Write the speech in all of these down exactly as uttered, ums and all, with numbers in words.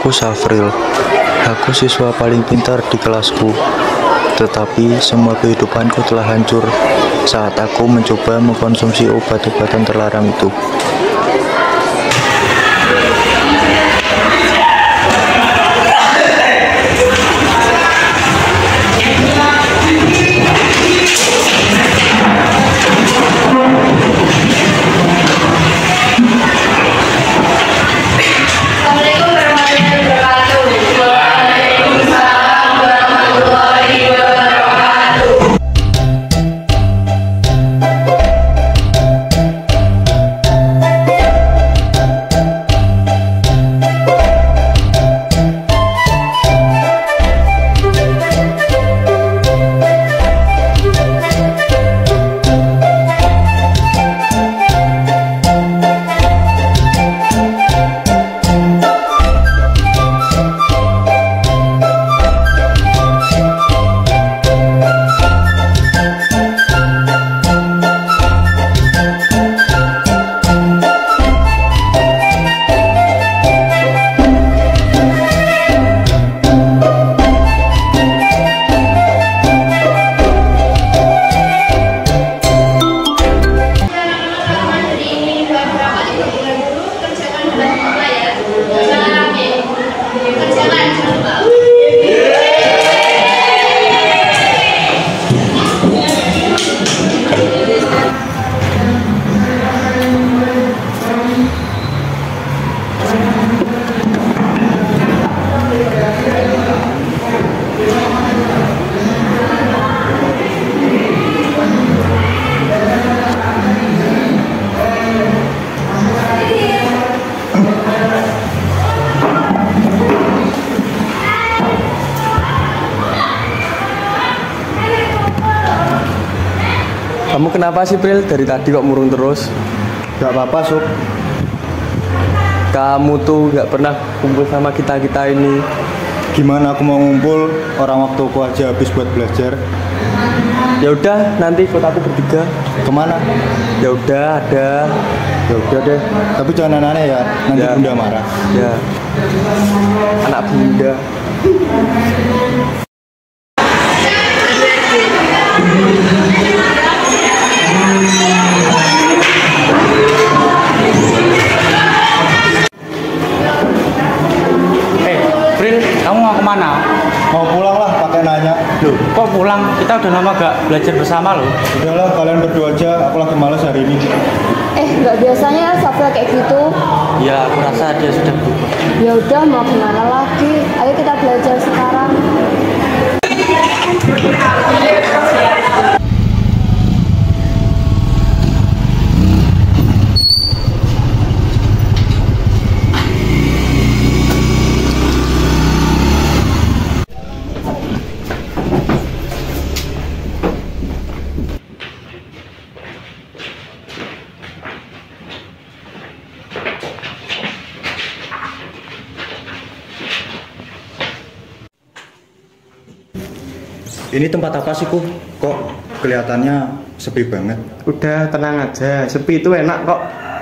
Namaku Safril. Aku siswa paling pintar di kelasku. Tetapi semua kehidupanku telah hancur saat aku mencoba mengkonsumsi obat-obatan terlarang itu. Kamu kenapa sih, Pril? Dari tadi kok murung terus? Gak apa-apa, Sob. Kamu tuh gak pernah kumpul sama kita-kita ini. Gimana aku mau ngumpul, orang waktuku aja habis buat belajar. Ya udah, nanti ikut aku bertiga. Kemana? Ya udah, ada. Ya udah deh, tapi jangan aneh-aneh ya, nanti Ya. Bunda marah. Ya, anak bunda. Eh, Pril, kamu mau kemana? Mau pulang lah, pakai nanya. Loh, kok pulang? Kita udah lama gak belajar bersama loh. Udahlah, kalian berdua aja, aku lagi males hari ini. Eh, nggak biasanya Safra kayak gitu. Ya, aku rasa dia sudah berubah. Ya udah, mau gimana lagi? Ayo kita belajar sekarang. Ini tempat apa sih, Ku? Kok kelihatannya sepi banget? Udah, tenang aja. Sepi itu enak kok.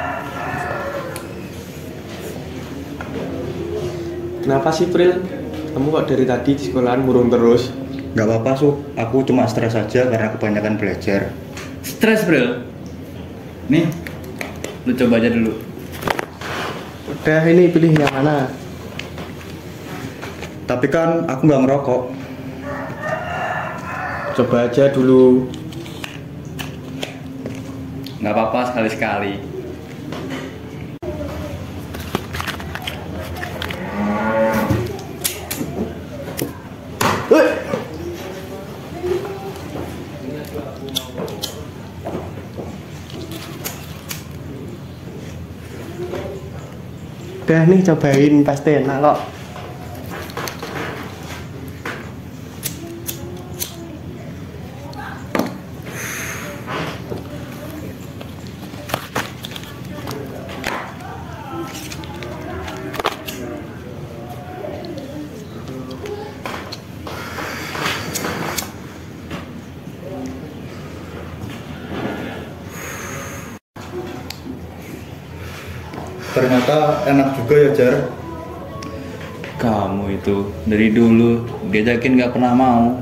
Kenapa sih, Pril? Kamu kok dari tadi di sekolahan murung terus? Gak apa-apa, Sob. Aku cuma stres aja karena kebanyakan belajar. Stres, Pril. Nih, lu coba aja dulu. Udah, ini pilih yang mana? Tapi kan aku nggak ngerokok. Coba aja dulu. Nggak apa-apa, sekali-sekali. Udah nih, cobain, pasti enak kok. Ternyata enak juga ya, Jar. itu dari dulu diajakin nggak pernah mau.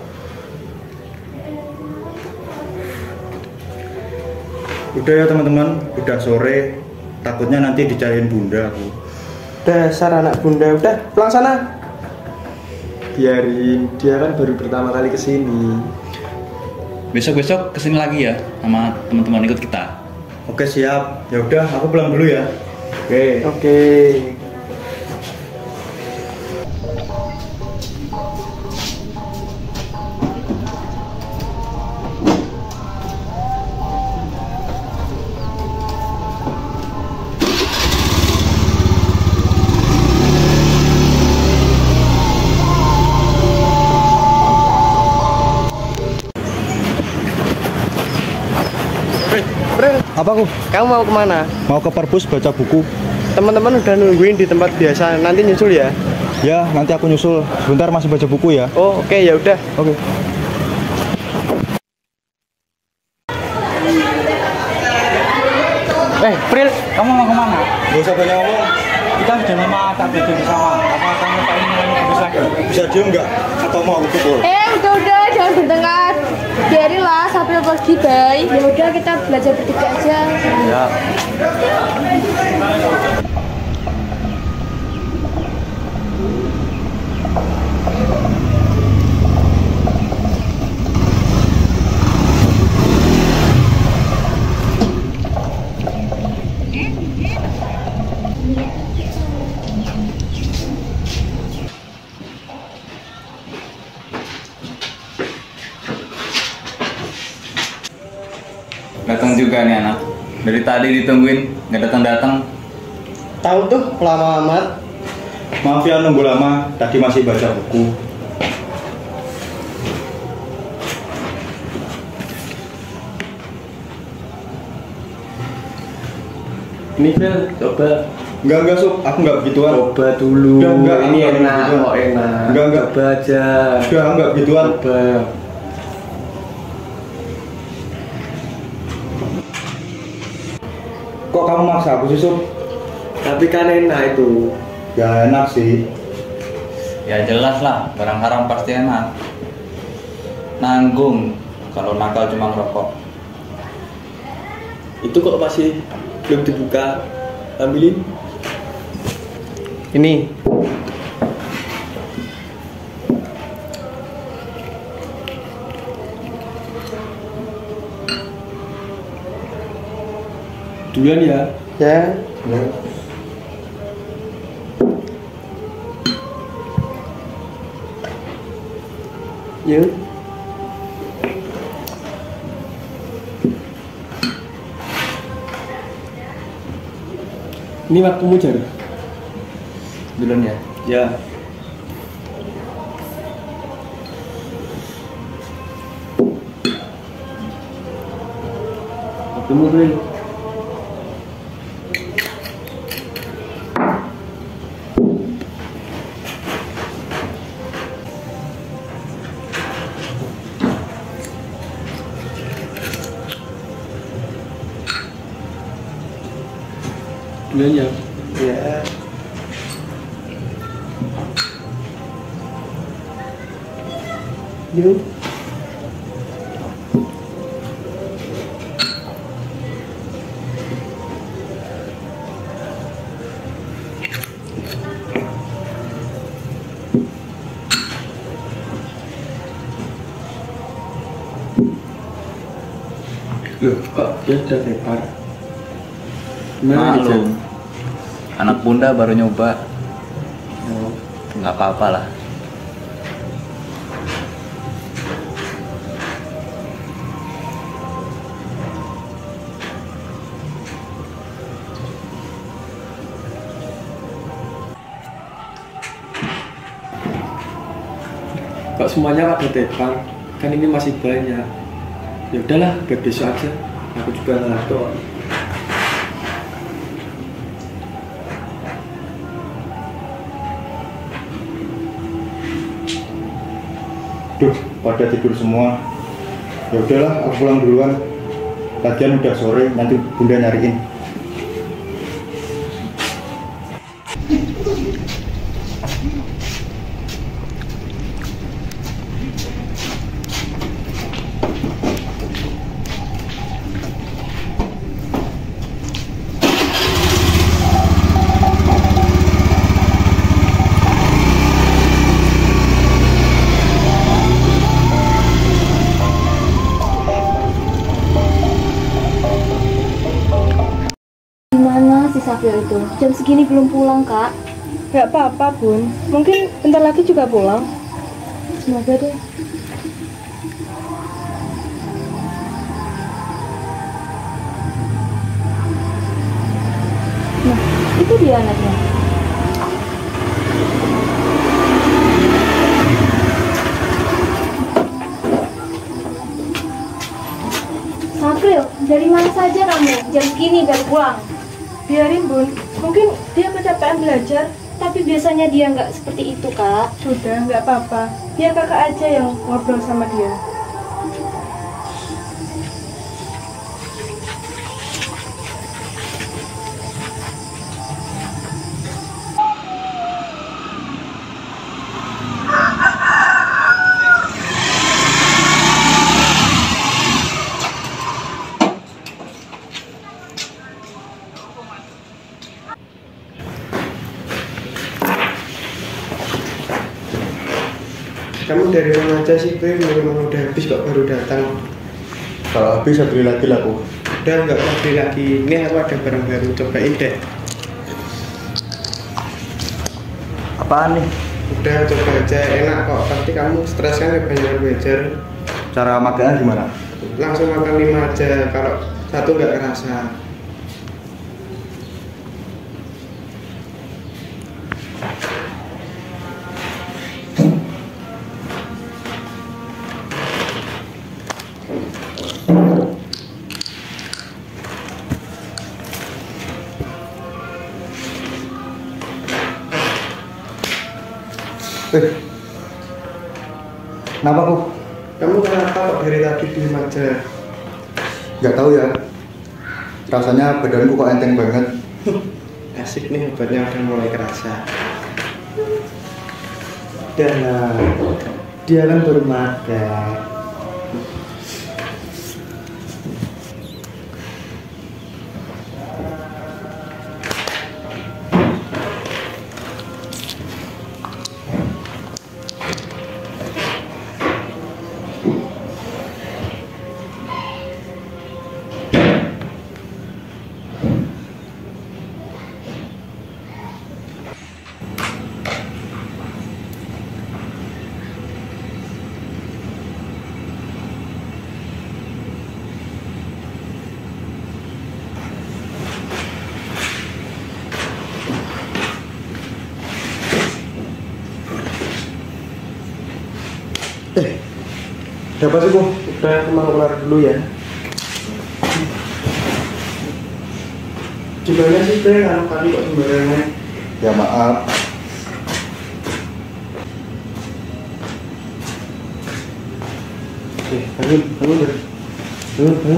Udah ya teman-teman, udah sore, takutnya nanti dicariin bunda aku. Dasar anak bunda, udah pulang sana. Biarin, dia kan baru pertama kali kesini. Besok-besok kesini lagi ya sama teman-teman ikut kita. Oke siap, ya udah aku pulang dulu ya. Oke. Oke. Apa aku? Kamu mau kemana? Mau ke perpus baca buku. Teman-teman udah nungguin di tempat biasa. Nanti nyusul ya. Ya, nanti aku nyusul. Sebentar masih baca buku ya. Oh, oke okay, ya udah. Oke. Okay. Eh, Pril, kamu mau kemana? Gak usah banyak ngomong. Kita sudah lama tak belajar bersama. Apa kamu pengen nyanyi terus lagi? Bisa diem nggak? Atau mau aku pukul? Eh, udah-udah, jangan bertengkar. Biarinlah sampai pergi, Bay. Ya udah kita belajar bertiga aja. Ya. Datang juga nih anak. Dari tadi ditungguin, nggak datang-datang. Tahu tuh lama amat. Maaf ya nunggu lama. Tadi masih baca buku. Ini Phil, coba. Enggak enggak Sob, aku enggak begituan. Coba dulu. Enggak, enggak, ini enggak enak, begituan. kok enak. Enggak, enggak. Coba aja. Enggak enggak begituan. Coba. Kok kamu maksa aku sih Sob? Tapi kan enak itu. Ya enak sih. Ya jelas lah, barang haram pasti enak. Nanggung kalau nakal cuma ngerokok. Itu kok masih belum dibuka. Ambilin. Ini. Duluan ya. Ya. Ya. Yuk. Ini waktumu Jar. Duluan ya. Ya. Waktumu Bril. Duluan ya. Ya. Yuk. Loh, kok dia udah tepar? Gimana nih, Jar? Maklum. Anak bunda baru nyoba. Oh. Nggak apa-apa lah. Kok semuanya pada tepar? Kan ini masih banyak. Ya udahlah, buat besok aja. Aku juga ngantuk. Duh, pada tidur semua. Ya udahlah, aku pulang duluan. Lagian udah sore, nanti bunda nyariin. April itu? Jam segini belum pulang, Kak. Gak apa-apa, Bun. Mungkin bentar lagi juga pulang. Semoga deh. Nah, itu dia anaknya. April, dari mana saja kamu? Jam segini baru pulang. Biarin, Bun. Mungkin dia kecapean belajar. Tapi biasanya dia nggak seperti itu, Kak. Sudah, nggak apa-apa. Biar kakak aja yang ngobrol sama dia. Kamu dari mana aja sih, Bim? Memang udah habis kok baru datang. Kalau habis saya beli lagi lah aku. Udah nggak mau beli lagi. Ini aku ada barang baru, cobain deh. Apaan nih? Udah coba aja, enak kok. Pasti kamu stres kan kebanyakan belajar. Cara makannya gimana? Langsung makan lima aja. Kalau satu nggak kerasa. Eh, kenapa kok? Kamu kenapa kok dari tadi diem aja? Nggak tahu ya. Rasanya badanku kok enteng banget. Asik nih, obatnya udah mulai kerasa. Dan dia kan baru makan. Eh, ada apa sih kok? Udah, aku mau keluar dulu ya. Gimana sih, Bim? Anak tadi kok sembarangan? Ya maaf. Eh, bangun, bangun, Bim. Bangun, bangun.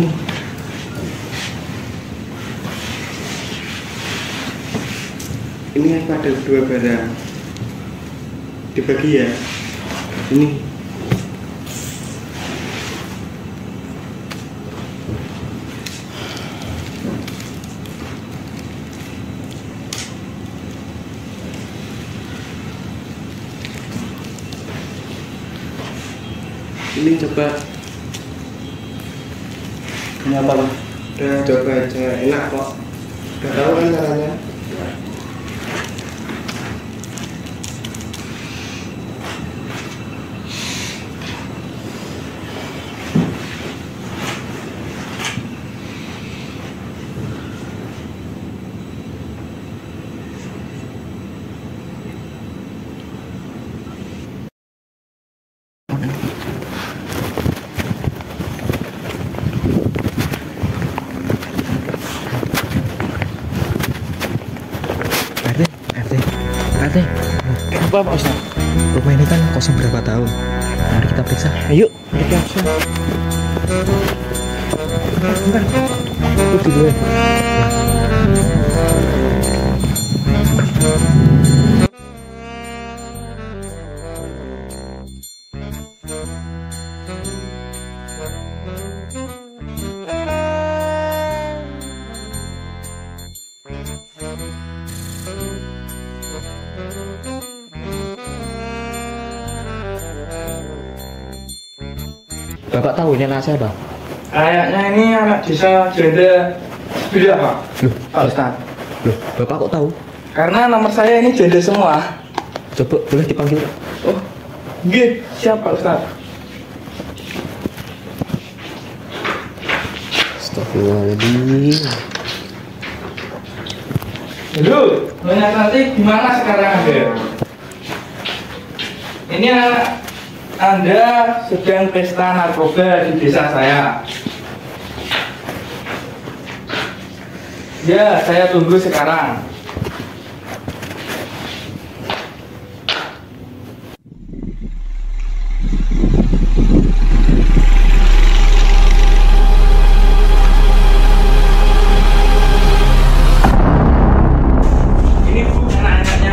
Ini aku ada dua barang. Dibagi ya. Ini. Ini coba. Ini apa? Udah coba aja, enak kok. Udah tahu kan caranya? R T, Apa Pak Ustaz? rumah ini kan kosong berapa tahun? Mari kita periksa. Ayo, kita periksa. Bentar, itu dulu. Bapak tahu ini anak siapa? Kayaknya ini anak desa Janda Bila Pak. Loh, Pak Ustaz. Loh, Bapak kok tahu? Karena nomor saya ini janda semua. Coba boleh dipanggil, Pak? Oh, nggih, siap Pak Ustaz. Astagfirullahaladzim. Halo, Nyonya Santi gimana sekarang Anda? Ini anak Anda sedang pesta narkoba di desa saya. Ya, saya tunggu sekarang. Ini Bu, anak-anaknya.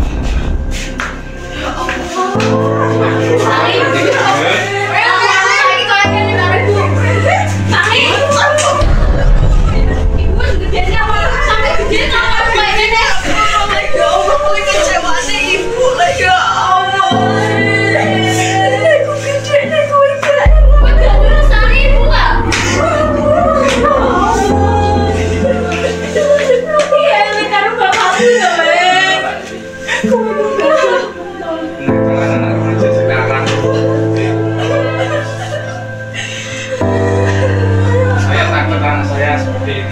Saya takut anak saya seperti ini.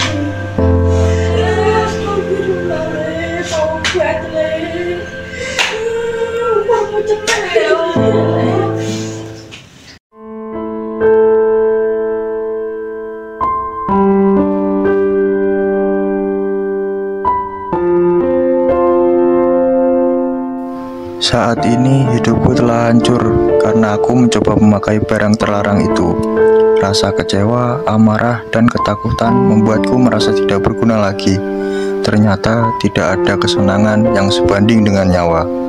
Saat ini hidupku telah hancur karena aku mencoba memakai barang terlarang itu. Rasa kecewa, amarah, dan ketakutan membuatku merasa tidak berguna lagi. Ternyata tidak ada kesenangan yang sebanding dengan nyawa.